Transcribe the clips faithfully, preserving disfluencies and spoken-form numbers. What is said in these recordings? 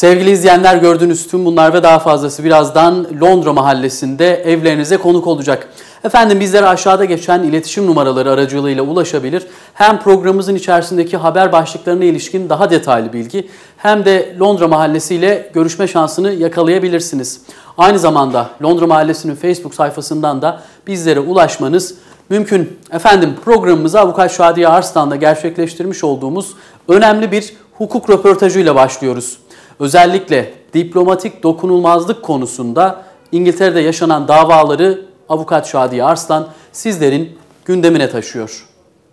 Sevgili izleyenler, gördüğünüz tüm bunlar ve daha fazlası birazdan Londra Mahallesi'nde evlerinize konuk olacak. Efendim, bizlere aşağıda geçen iletişim numaraları aracılığıyla ulaşabilir. Hem programımızın içerisindeki haber başlıklarına ilişkin daha detaylı bilgi hem de Londra Mahallesi ile görüşme şansını yakalayabilirsiniz. Aynı zamanda Londra Mahallesi'nin Facebook sayfasından da bizlere ulaşmanız mümkün. Efendim, programımıza Avukat Şadiye Arslan'la gerçekleştirmiş olduğumuz önemli bir hukuk röportajıyla başlıyoruz. Özellikle diplomatik dokunulmazlık konusunda İngiltere'de yaşanan davaları Avukat Şadiye Arslan sizlerin gündemine taşıyor.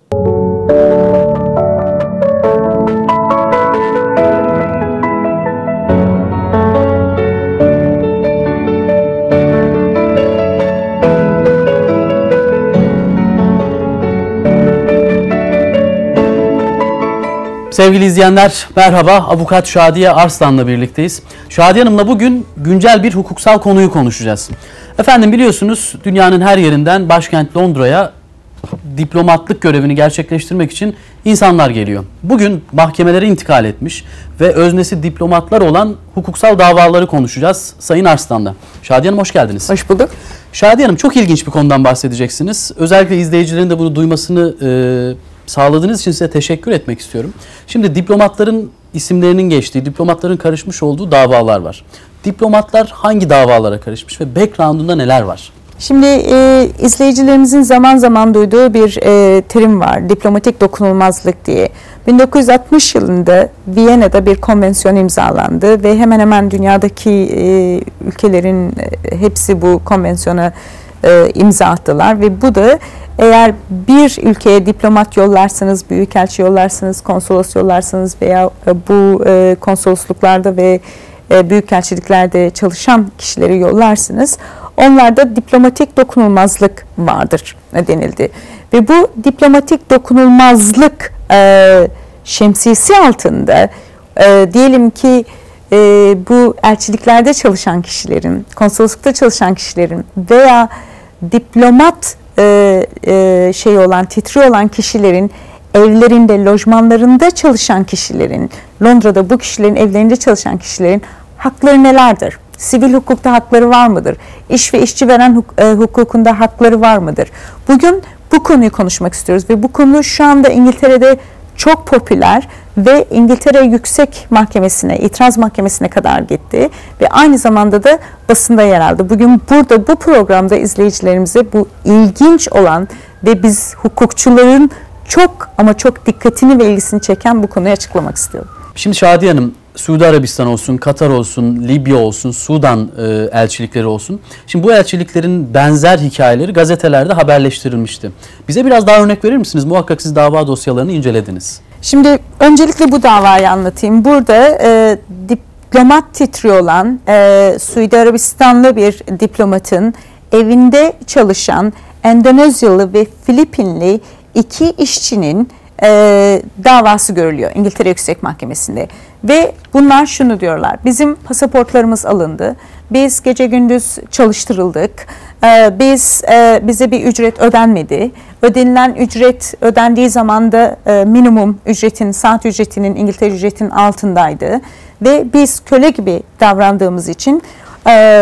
Sevgili izleyenler, merhaba. Avukat Şadiye Arslan'la birlikteyiz. Şadiye Hanım'la bugün güncel bir hukuksal konuyu konuşacağız. Efendim, biliyorsunuz dünyanın her yerinden başkent Londra'ya diplomatlık görevini gerçekleştirmek için insanlar geliyor. Bugün mahkemelere intikal etmiş ve öznesi diplomatlar olan hukuksal davaları konuşacağız Sayın Arslan'la. Şadiye Hanım, hoş geldiniz. Hoş bulduk. Şadiye Hanım, çok ilginç bir konudan bahsedeceksiniz. Özellikle izleyicilerin de bunu duymasını e, sağladığınız için size teşekkür etmek istiyorum. Şimdi diplomatların isimlerinin geçtiği, diplomatların karışmış olduğu davalar var. Diplomatlar hangi davalara karışmış ve background'unda neler var? Şimdi e, izleyicilerimizin zaman zaman duyduğu bir e, terim var, diplomatik dokunulmazlık diye. bin dokuz yüz altmış yılında Viyana'da bir konvensiyon imzalandı ve hemen hemen dünyadaki e, ülkelerin e, hepsi bu konvansiyona e, imza attılar ve bu da eğer bir ülkeye diplomat yollarsınız, büyükelçi yollarsınız, konsolos yollarsınız veya bu e, konsolosluklarda ve e, büyükelçiliklerde çalışan kişileri yollarsınız, onlarda diplomatik dokunulmazlık vardır denildi. Ve bu diplomatik dokunulmazlık e, şemsiyesi altında e, diyelim ki e, bu elçiliklerde çalışan kişilerin, konsoloslukta çalışan kişilerin veya diplomat e, e, şey olan, titri olan kişilerin evlerinde, lojmanlarında çalışan kişilerin, Londra'da bu kişilerin evlerinde çalışan kişilerin hakları nelerdir? Sivil hukukta hakları var mıdır? İş ve işçi veren huk e, hukukunda hakları var mıdır? Bugün bu konuyu konuşmak istiyoruz ve bu konu şu anda İngiltere'de çok popüler ve İngiltere Yüksek Mahkemesi'ne, itiraz mahkemesine kadar gitti ve aynı zamanda da basında yer aldı. Bugün burada bu programda izleyicilerimize bu ilginç olan ve biz hukukçuların çok ama çok dikkatini ve ilgisini çeken bu konuyu açıklamak istiyorum. Şimdi Şadiye Hanım, Suudi Arabistan olsun, Katar olsun, Libya olsun, Sudan e, elçilikleri olsun. Şimdi bu elçiliklerin benzer hikayeleri gazetelerde haberleştirilmişti. Bize biraz daha örnek verir misiniz? Muhakkak siz dava dosyalarını incelediniz. Şimdi öncelikle bu davayı anlatayım. Burada e, diplomat titri olan e, Suudi Arabistanlı bir diplomatın evinde çalışan Endonezyalı ve Filipinli iki işçinin e, davası görülüyor İngiltere Yüksek Mahkemesi'nde. Ve bunlar şunu diyorlar: bizim pasaportlarımız alındı, biz gece gündüz çalıştırıldık, ee, biz e, bize bir ücret ödenmedi, ödenilen ücret ödendiği zaman da e, minimum ücretin, saat ücretinin, İngiltere ücretinin altındaydı ve biz köle gibi davrandığımız için e,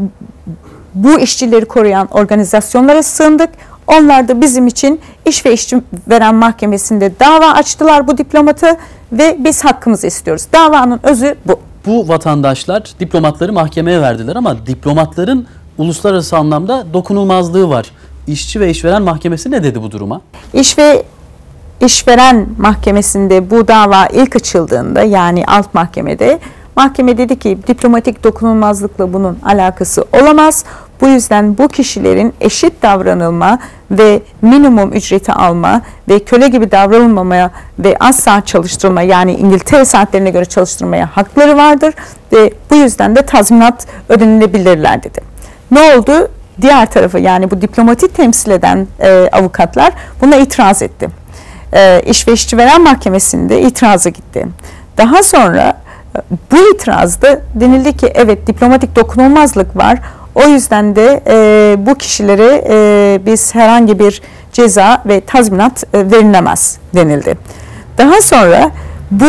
bu işçileri koruyan organizasyonlara sığındık. Onlar da bizim için iş ve işçi veren mahkemesinde dava açtılar bu diplomata ve biz hakkımızı istiyoruz. Davanın özü bu. Bu vatandaşlar diplomatları mahkemeye verdiler ama diplomatların uluslararası anlamda dokunulmazlığı var. İşçi ve işveren mahkemesi ne dedi bu duruma? İş ve işveren mahkemesinde bu dava ilk açıldığında, yani alt mahkemede, mahkeme dedi ki diplomatik dokunulmazlıkla bunun alakası olamaz. Bu yüzden bu kişilerin eşit davranılma ve minimum ücreti alma ve köle gibi davranılmamaya ve az saat çalıştırma, yani İngiltere saatlerine göre çalıştırmaya hakları vardır ve bu yüzden de tazminat ödenilebilirler dedi. Ne oldu? Diğer tarafı, yani bu diplomati temsil eden e, avukatlar buna itiraz etti. E, İş ve İşçi Veren Mahkemesi'nde itirazı gitti. Daha sonra bu itirazda denildi ki evet, diplomatik dokunulmazlık var. O yüzden de e, bu kişilere e, biz herhangi bir ceza ve tazminat e, verilemez denildi. Daha sonra bu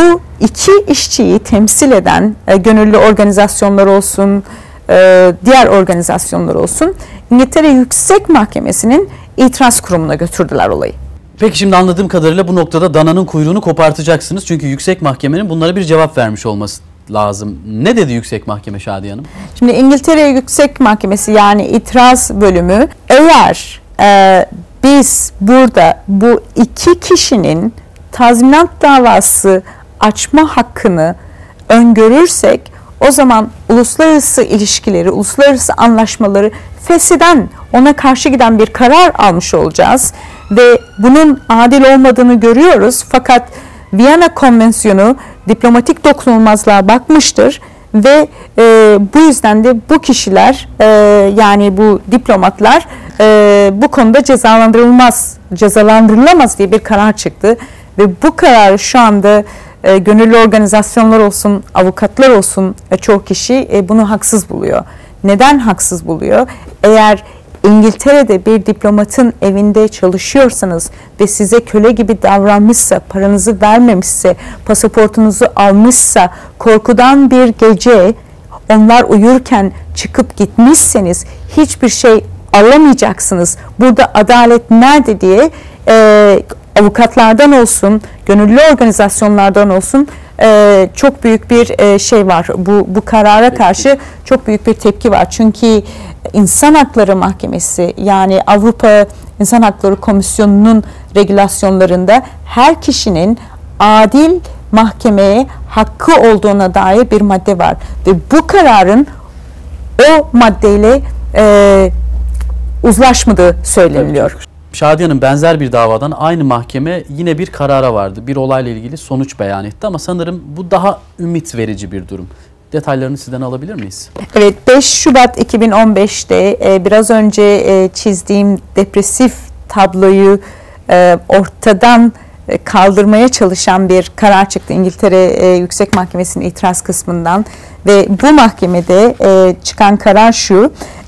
iki işçiyi temsil eden e, gönüllü organizasyonlar olsun, e, diğer organizasyonlar olsun, İngiltere Yüksek Mahkemesi'nin itiraz kurumuna götürdüler olayı. Peki şimdi anladığım kadarıyla bu noktada dananın kuyruğunu kopartacaksınız. Çünkü Yüksek Mahkemenin bunlara bir cevap vermiş olması lazım. Ne dedi Yüksek Mahkeme Şadiye Hanım? Şimdi İngiltere Yüksek Mahkemesi yani itiraz bölümü, eğer e, biz burada bu iki kişinin tazminat davası açma hakkını öngörürsek, o zaman uluslararası ilişkileri, uluslararası anlaşmaları fesheden, ona karşı giden bir karar almış olacağız. Ve bunun adil olmadığını görüyoruz. Fakat Viyana Konvensiyonu diplomatik dokunulmazlığa bakmıştır ve e, bu yüzden de bu kişiler e, yani bu diplomatlar e, bu konuda cezalandırılmaz, cezalandırılamaz diye bir karar çıktı. Ve bu kararı şu anda e, gönüllü organizasyonlar olsun, avukatlar olsun e, çoğu kişi e, bunu haksız buluyor. Neden haksız buluyor? Eğer İngiltere'de bir diplomatın evinde çalışıyorsanız ve size köle gibi davranmışsa, paranızı vermemişse, pasaportunuzu almışsa, korkudan bir gece onlar uyurken çıkıp gitmişseniz hiçbir şey alamayacaksınız. Burada adalet nerede diye e, avukatlardan olsun, gönüllü organizasyonlardan olsun e, çok büyük bir e, şey var. Bu, bu karara karşı çok büyük bir tepki var. Çünkü İnsan Hakları Mahkemesi yani Avrupa İnsan Hakları Komisyonu'nun regülasyonlarında her kişinin adil mahkemeye hakkı olduğuna dair bir madde var. Ve bu kararın o maddeyle e, uzlaşmadığı söyleniliyor. Şadiye Hanım, benzer bir davadan aynı mahkeme yine bir karara vardı. Bir olayla ilgili sonuç beyan etti ama sanırım bu daha ümit verici bir durum. Detaylarını sizden alabilir miyiz? Evet, beş Şubat iki bin on beş'te e, biraz önce e, çizdiğim depresif tabloyu e, ortadan e, kaldırmaya çalışan bir karar çıktı İngiltere e, Yüksek Mahkemesi'nin itiraz kısmından ve bu mahkemede e, çıkan karar şu: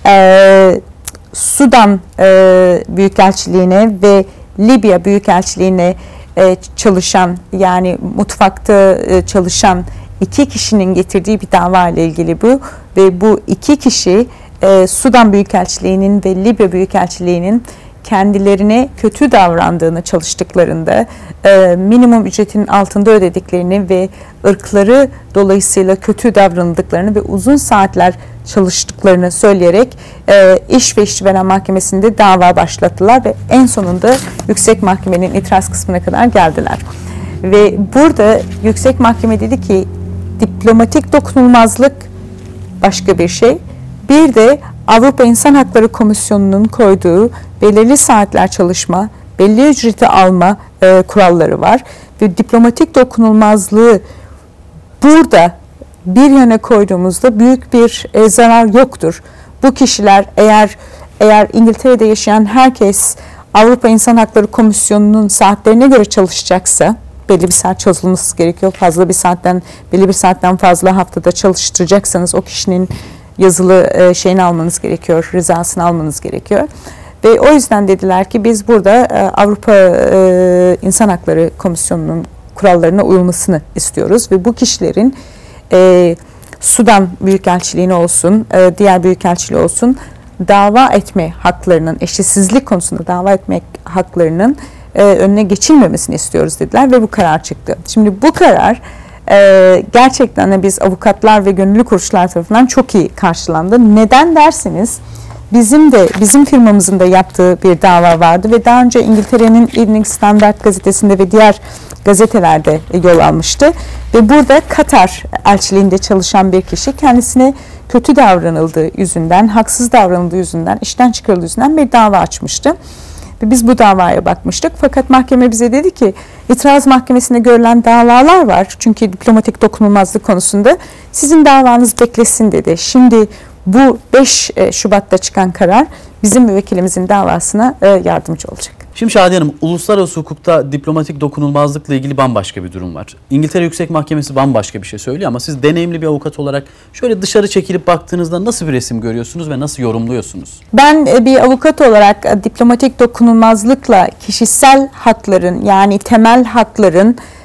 e, Sudan e, Büyükelçiliğine ve Libya Büyükelçiliğine e, çalışan yani mutfakta e, çalışan İki kişinin getirdiği bir dava ile ilgili bu ve bu iki kişi e, Sudan Büyükelçiliği'nin ve Libya Büyükelçiliği'nin kendilerine kötü davrandığını çalıştıklarında e, minimum ücretin altında ödediklerini ve ırkları dolayısıyla kötü davranıldıklarını ve uzun saatler çalıştıklarını söyleyerek e, İş ve İşveren Mahkemesi'nde dava başlattılar ve en sonunda Yüksek Mahkemenin itiraz kısmına kadar geldiler. Ve burada Yüksek Mahkeme dedi ki diplomatik dokunulmazlık başka bir şey. Bir de Avrupa İnsan Hakları Komisyonu'nun koyduğu belirli saatler çalışma, belli ücreti alma e, kuralları var. Ve diplomatik dokunulmazlığı burada bir yana koyduğumuzda büyük bir e, zarar yoktur. Bu kişiler eğer eğer İngiltere'de yaşayan herkes Avrupa İnsan Hakları Komisyonu'nun saatlerine göre çalışacaksa, belli bir saat çalışılması gerekiyor. Fazla bir saatten, belli bir saatten fazla haftada çalıştıracaksanız o kişinin yazılı e, şeyini almanız gerekiyor, rızasını almanız gerekiyor. Ve o yüzden dediler ki biz burada e, Avrupa e, İnsan Hakları Komisyonu'nun kurallarına uyulmasını istiyoruz ve bu kişilerin e, Sudan Büyükelçiliğine olsun, e, diğer büyükelçiliği olsun dava etme haklarının, eşitsizlik konusunda dava etmek haklarının e, önüne geçilmemesini istiyoruz dediler ve bu karar çıktı. Şimdi bu karar e, gerçekten de biz avukatlar ve gönüllü kuruluşlar tarafından çok iyi karşılandı. Neden derseniz bizim de bizim firmamızın da yaptığı bir dava vardı ve daha önce İngiltere'nin Evening Standard gazetesinde ve diğer gazetelerde yol almıştı. Ve burada Katar elçiliğinde çalışan bir kişi kendisine kötü davranıldığı yüzünden, haksız davranıldığı yüzünden, işten çıkarıldığı yüzünden bir dava açmıştı. Ve biz bu davaya bakmıştık. Fakat mahkeme bize dedi ki itiraz mahkemesinde görülen davalar var. Çünkü diplomatik dokunulmazlık konusunda sizin davanız beklesin dedi. Şimdi bu beş Şubat'ta çıkan karar bizim müvekkilimizin davasına yardımcı olacak. Şimdi Şadiye Hanım, uluslararası hukukta diplomatik dokunulmazlıkla ilgili bambaşka bir durum var. İngiltere Yüksek Mahkemesi bambaşka bir şey söylüyor ama siz deneyimli bir avukat olarak şöyle dışarı çekilip baktığınızda nasıl bir resim görüyorsunuz ve nasıl yorumluyorsunuz? Ben bir avukat olarak diplomatik dokunulmazlıkla kişisel hakların yani temel hakların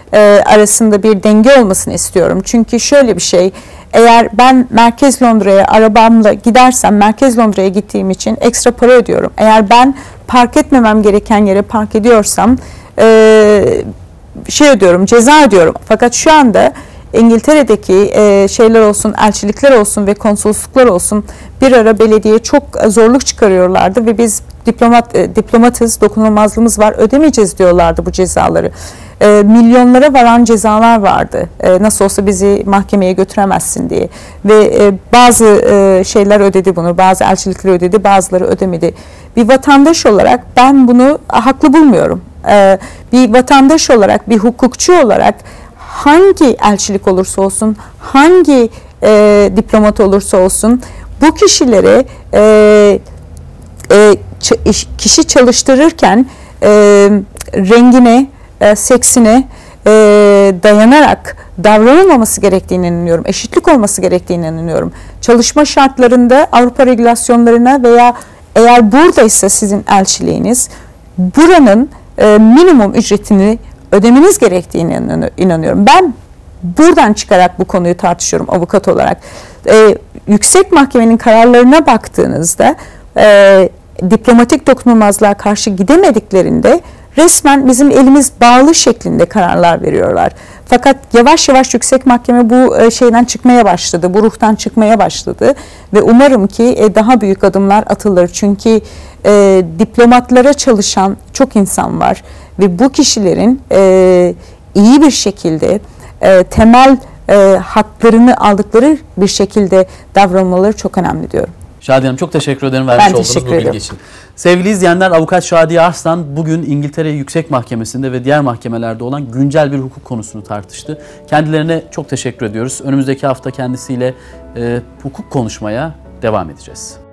e, arasında bir denge olmasını istiyorum. Çünkü şöyle bir şey, eğer ben Merkez Londra'ya arabamla gidersem, Merkez Londra'ya gittiğim için ekstra para ödüyorum. Eğer ben park etmemem gereken yere park ediyorsam e, şey ödüyorum, ceza ödüyorum. Fakat şu anda İngiltere'deki e, şeyler olsun, elçilikler olsun ve konsolosluklar olsun bir ara belediyeye çok zorluk çıkarıyorlardı ve biz diplomat e, diplomatız, dokunulmazlığımız var, ödemeyeceğiz diyorlardı bu cezaları. E, milyonlara varan cezalar vardı. E, nasıl olsa bizi mahkemeye götüremezsin diye. Ve e, bazı e, şeyler ödedi bunu, bazı elçilikler ödedi, bazıları ödemedi. Bir vatandaş olarak ben bunu haklı bulmuyorum. E, bir vatandaş olarak, bir hukukçu olarak hangi elçilik olursa olsun, hangi e, diplomat olursa olsun bu kişilere e, e, kişi çalıştırırken e, rengine, e, seksine e, dayanarak davranılmaması gerektiğine inanıyorum. Eşitlik olması gerektiğine inanıyorum. Çalışma şartlarında Avrupa regülasyonlarına veya eğer buradaysa sizin elçiliğiniz, buranın e, minimum ücretini ödemeniz gerektiğine inanıyorum. Ben buradan çıkarak bu konuyu tartışıyorum avukat olarak. Ee, yüksek mahkemenin kararlarına baktığınızda e, diplomatik dokunulmazlığa karşı gidemediklerinde resmen bizim elimiz bağlı şeklinde kararlar veriyorlar. Fakat yavaş yavaş yüksek mahkeme bu e, şeyden çıkmaya başladı, bu ruhtan çıkmaya başladı ve umarım ki e, daha büyük adımlar atılır. Çünkü e, diplomatlara çalışan çok insan var ve bu kişilerin e, iyi bir şekilde e, temel e, haklarını aldıkları bir şekilde davranmaları çok önemli diyorum. Şadiye Hanım çok teşekkür ederim vermiş Ben olduğunuz bu bilgi için. Sevgili izleyenler, Avukat Şadiye Arslan bugün İngiltere Yüksek Mahkemesi'nde ve diğer mahkemelerde olan güncel bir hukuk konusunu tartıştı. Kendilerine çok teşekkür ediyoruz. Önümüzdeki hafta kendisiyle e, hukuk konuşmaya devam edeceğiz.